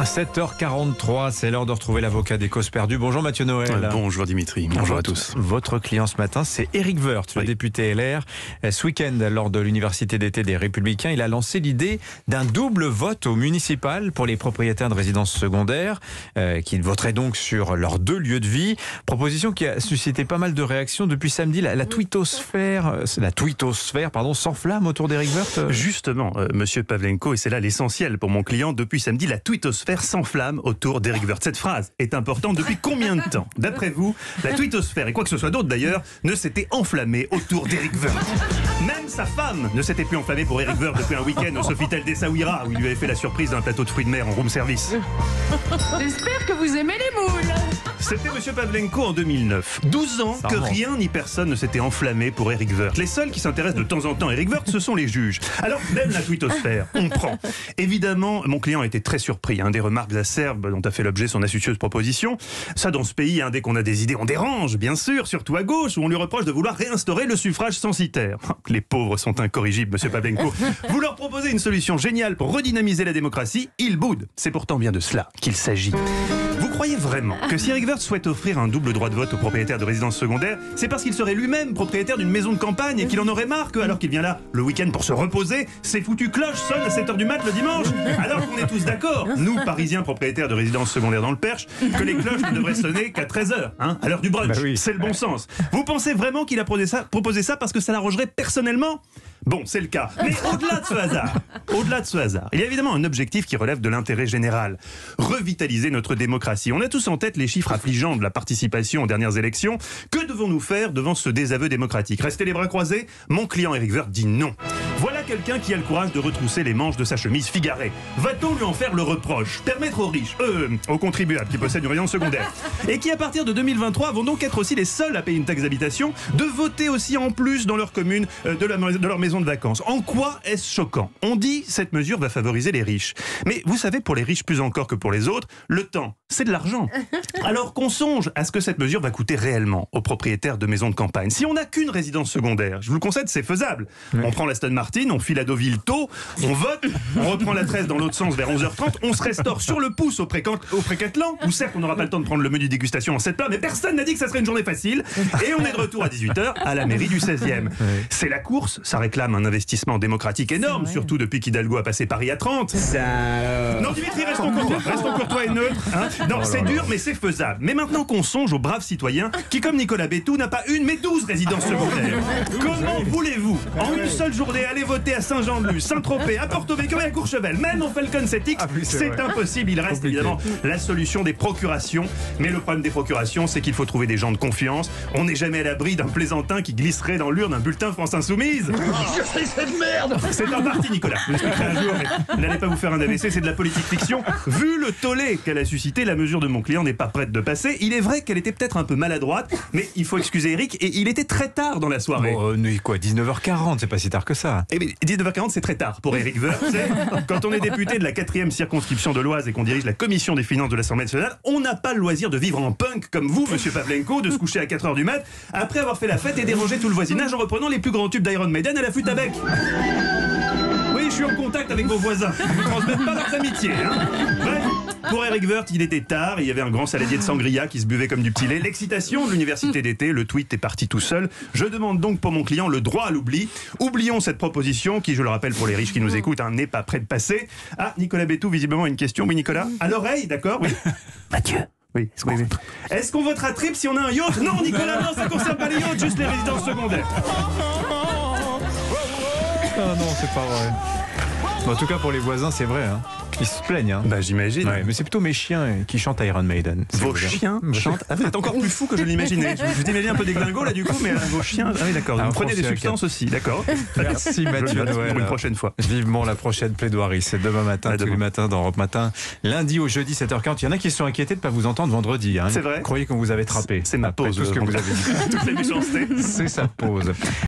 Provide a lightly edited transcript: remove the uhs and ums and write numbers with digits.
7h43, c'est l'heure de retrouver l'avocat des causes perdues. Bonjour Mathieu Noël. Bonjour Dimitri, bonjour à tous. Votre client ce matin, c'est Éric Woerth, le député LR. Ce week-end, lors de l'université d'été des Républicains, il a lancé l'idée d'un double vote au municipal pour les propriétaires de résidences secondaires, qui voteraient donc sur leurs deux lieux de vie. Proposition qui a suscité pas mal de réactions depuis samedi. La twittosphère s'enflamme autour d'Éric Woerth. Justement, monsieur Pavlenko, et c'est là l'essentiel pour mon client, depuis samedi, la twittosphère s'enflamme autour d'Éric Woerth. Cette phrase est importante depuis combien de temps? D'après vous, la twittosphère, et quoi que ce soit d'autre d'ailleurs, ne s'était enflammée autour d'Éric Woerth. Même sa femme ne s'était plus enflammée pour Éric Woerth depuis un week-end au Sofitel d'Essaouira, où il lui avait fait la surprise d'un plateau de fruits de mer en room service. J'espère que vous aimez les moules. C'était monsieur Pavlenko en 2009. 12 ans que rien ni personne ne s'était enflammé pour Éric Woerth. Les seuls qui s'intéressent de temps en temps à Éric Woerth, ce sont les juges. Alors, même la twittosphère, on prend. Évidemment, mon client a été très surpris des remarques acerbes dont a fait l'objet son astucieuse proposition. Ça, dans ce pays, dès qu'on a des idées, on dérange, bien sûr, surtout à gauche, où on lui reproche de vouloir réinstaurer le suffrage censitaire. Les pauvres sont incorrigibles, monsieur Pavlenko. Vous leur proposez une solution géniale pour redynamiser la démocratie, ils boudent. C'est pourtant bien de cela qu'il s'agit. Vous croyez vraiment que si Éric Woerth souhaite offrir un double droit de vote aux propriétaires de résidences secondaires, c'est parce qu'il serait lui-même propriétaire d'une maison de campagne et qu'il en aurait marre que, alors qu'il vient là le week-end pour se reposer, ses foutues cloches sonnent à 7h du mat le dimanche? Alors qu'on est tous d'accord, nous, Parisiens propriétaires de résidences secondaires dans le Perche, que les cloches ne devraient sonner qu'à 13h, à l'heure du brunch. Bah oui. C'est le bon sens. Vous pensez vraiment qu'il a proposé ça parce que ça l'arrangerait personnellement? Bon, c'est le cas. Mais au-delà de ce hasard, il y a évidemment un objectif qui relève de l'intérêt général. Revitaliser notre démocratie. On a tous en tête les chiffres affligeants de la participation aux dernières élections. Que devons-nous faire devant ce désaveu démocratique? Rester les bras croisés? Mon client Éric Woerth dit non. Voilà quelqu'un qui a le courage de retrousser les manches de sa chemise figarée. Va-t-on lui en faire le reproche? Permettre aux riches, aux contribuables qui possèdent une résidence secondaire, et qui à partir de 2023 vont donc être aussi les seuls à payer une taxe d'habitation, de voter aussi en plus dans leur commune de leur maison de vacances. En quoi est-ce choquant? On dit cette mesure va favoriser les riches. Mais vous savez, pour les riches plus encore que pour les autres, le temps, c'est de l'argent. Alors qu'on songe à ce que cette mesure va coûter réellement aux propriétaires de maisons de campagne. Si on n'a qu'une résidence secondaire, je vous le concède, c'est faisable. Oui. On prend l'Aston Martin, on file à Deauville tôt, on vote, on reprend la 13 dans l'autre sens vers 11h30, on se restaure sur le pouce au Précatelan, où certes on n'aura pas le temps de prendre le menu dégustation en 7 plats, mais personne n'a dit que ça serait une journée facile. Et on est de retour à 18h à la mairie du 16e. Oui. C'est la course, ça réclame un investissement démocratique énorme, surtout depuis qu'Hidalgo a passé Paris à 30. Non, Dimitri, restons courtois et neutres. Non, c'est dur, mais c'est faisable. Mais maintenant qu'on songe aux braves citoyens qui, comme Nicolas Bétou, n'a pas une, mais 12 résidences secondaires. Comment voulez-vous, en une seule journée, aller voter à Saint-Jean-de-Luz, Saint-Tropez, à Porto-Vecchio et à Courchevel, même en Falcon 7X? C'est impossible. Il reste évidemment la solution des procurations. Mais le problème des procurations, c'est qu'il faut trouver des gens de confiance. On n'est jamais à l'abri d'un plaisantin qui glisserait dans l'urne un bulletin France Insoumise. Cette merde! C'est un parti, Nicolas. Je l'expliquerai un jour, mais n'allez pas vous faire un AVC, c'est de la politique fiction. Vu le tollé qu'elle a suscité, la mesure de mon client n'est pas prête de passer. Il est vrai qu'elle était peut-être un peu maladroite, mais il faut excuser Eric, et il était très tard dans la soirée. Bon, 19h40, c'est pas si tard que ça. Eh bien, 19h40, c'est très tard pour Éric Woerth. Quand on est député de la 4e circonscription de l'Oise et qu'on dirige la commission des finances de l'Assemblée nationale, on n'a pas le loisir de vivre en punk comme vous, monsieur Pavlenko, de se coucher à 4h du mat, après avoir fait la fête et déranger tout le voisinage en reprenant les plus grands tubes d'Iron Maiden à la flûte à bec. Oui, je suis en contact avec vos voisins. Ils ne transmettent pas leurs amitiés. Bref, pour Éric Woerth, il était tard. Il y avait un grand saladier de sangria qui se buvait comme du petit lait. L'excitation de l'université d'été, le tweet est parti tout seul. Je demande donc pour mon client le droit à l'oubli. Oublions cette proposition qui, je le rappelle pour les riches qui nous écoutent, n'est pas près de passer. Ah, Nicolas Bétou, visiblement une question. Oui, Nicolas? À l'oreille, d'accord? Oui. Mathieu. Oui. Est-ce qu'on votera trip si on a un yacht? Non, Nicolas, non, ça ne concerne pas les yachts, juste les résidences secondaires. Ah non, c'est pas vrai. En tout cas, pour les voisins, c'est vrai. Ils se plaignent. Bah, j'imagine. Ouais, mais c'est plutôt mes chiens qui chantent Iron Maiden. Vos chiens chantent? Ah, vous êtes encore plus fou que je l'imaginais. Je t'imaginais un peu des glingos là du coup, mais vos chiens. Ah oui, d'accord. Vous prenez des substances aussi, d'accord. Merci Mathieu Noël. Pour une prochaine fois. Vivement la prochaine plaidoirie. C'est demain matin, tous les matins dans Europe Matin. Lundi au jeudi 7h40. Il y en a qui sont inquiétés de ne pas vous entendre vendredi. C'est vrai. Vous croyez qu'on vous avait trappé? C'est ma pause. Tout ce que vous avez dit. Toutes les méchancetés. C'est sa pause.